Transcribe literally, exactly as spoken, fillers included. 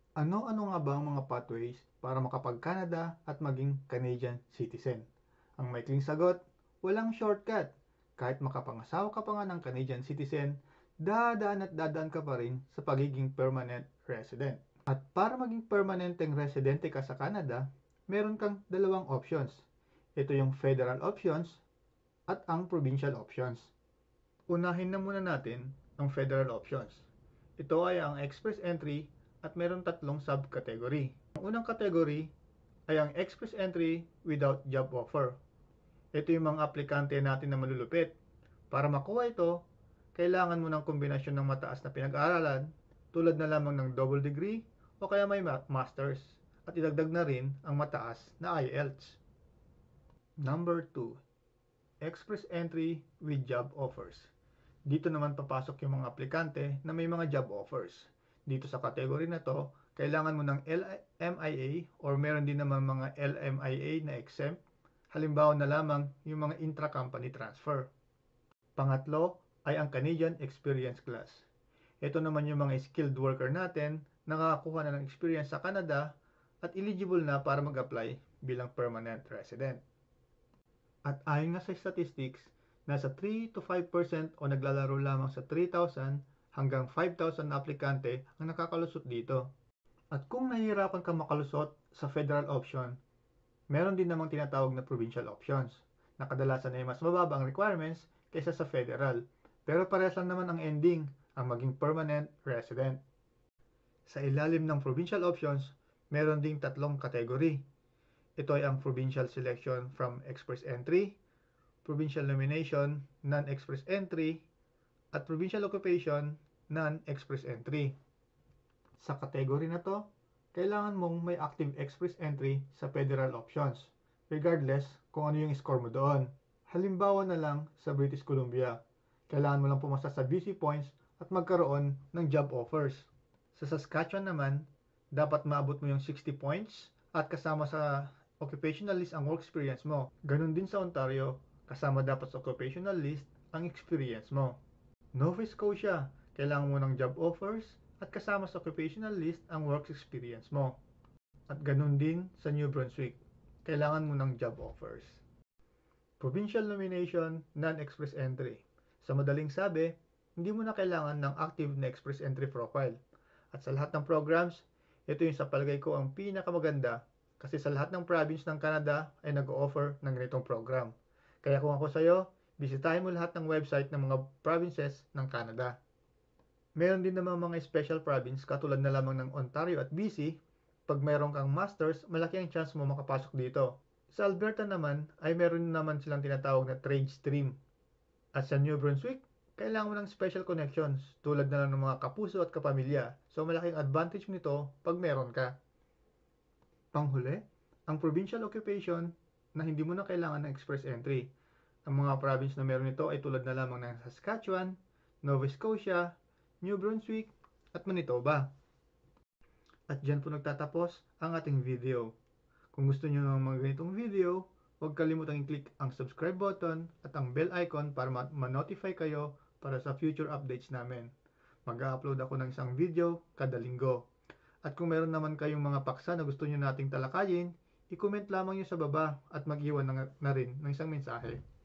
Ano-ano nga ba ang mga pathways para makapag-Canada at maging Canadian citizen? Ang maikling sagot, walang shortcut. Kahit makapangasawa ka pa nga ng Canadian citizen, dadaan at dadaan ka pa rin sa pagiging permanent resident. At para maging permanenteng residente ka sa Canada, meron kang dalawang options. Ito yung federal options at ang provincial options. Unahin na muna natin ang federal options. Ito ay ang express entry at meron tatlong subcategory. Ang unang category ay ang express entry without job offer. Ito yung mga aplikante natin na malulupit. Para makuha ito, kailangan mo ng kombinasyon ng mataas na pinag-aaralan tulad na lamang ng double degree o kaya may masters at idagdag na rin ang mataas na I E L T S. Number two, express entry with job offers. Dito naman papasok yung mga aplikante na may mga job offers. Dito sa category na to, kailangan mo ng L M I A or meron din naman mga L M I A na exempt. Halimbawa na lamang yung mga intra-company transfer. Pangatlo ay ang Canadian Experience Class. Ito naman yung mga skilled worker natin na nakakakuha na ng experience sa Canada at eligible na para mag-apply bilang permanent resident. At ayon nga sa statistics, nasa three to five percent o naglalaro lamang sa three thousand hanggang five thousand na aplikante ang nakakalusot dito. At kung nahihirapan ka makalusot sa federal option, meron din namang tinatawag na provincial options, na kadalasan ay mas mababa ang requirements kaysa sa federal. Pero parehas lang naman ang ending, ang maging permanent resident. Sa ilalim ng provincial options, meron ding tatlong category. Ito ay ang provincial selection from express entry, provincial nomination, non-express entry, at provincial occupation, non-express entry. Sa category na to, kailangan mong may active express entry sa federal options, regardless kung ano yung score mo doon. Halimbawa na lang sa British Columbia, kailangan mo lang pumasa sa B C points at magkaroon ng job offers. Sa Saskatchewan naman, dapat maabot mo yung sixty points at kasama sa occupational list ang work experience mo. Ganun din sa Ontario, kasama dapat sa occupational list ang experience mo. Nova Scotia, kailangan mo ng job offers at kasama sa occupational list ang work experience mo. At ganun din sa New Brunswick, kailangan mo ng job offers. Provincial nomination, non-express entry. Sa madaling sabi, hindi mo na kailangan ng active na express entry profile. At sa lahat ng programs, ito yung sa palagay ko ang pinakamaganda kasi sa lahat ng province ng Canada ay nag-o-offer ng ganitong program. Kaya kung ako sa'yo, bisitahin mo lahat ng website ng mga provinces ng Canada. Meron din naman mga special province katulad na lamang ng Ontario at B C. Pag meron kang masters, malaki ang chance mo makapasok dito. Sa Alberta naman ay meron naman silang tinatawag na trade stream. At sa New Brunswick, kailangan mo ng special connections tulad na lang ng mga kapuso at kapamilya. So malaking advantage nito pag meron ka. Panghuli, ang provincial occupation na hindi mo na kailangan ng express entry. Ang mga province na meron ito ay tulad na lamang ng Saskatchewan, Nova Scotia, New Brunswick, at Manitoba. At dyan po nagtatapos ang ating video. Kung gusto nyo ng mga ganitong video, huwag kalimutang i-click ang subscribe button at ang bell icon para ma-notify kayo para sa future updates namin. Mag-upload ako ng isang video kada linggo. At kung meron naman kayong mga paksa na gusto nyo nating talakayin, i-comment lamang nyo sa baba at mag-iwan na, na rin ng isang mensahe.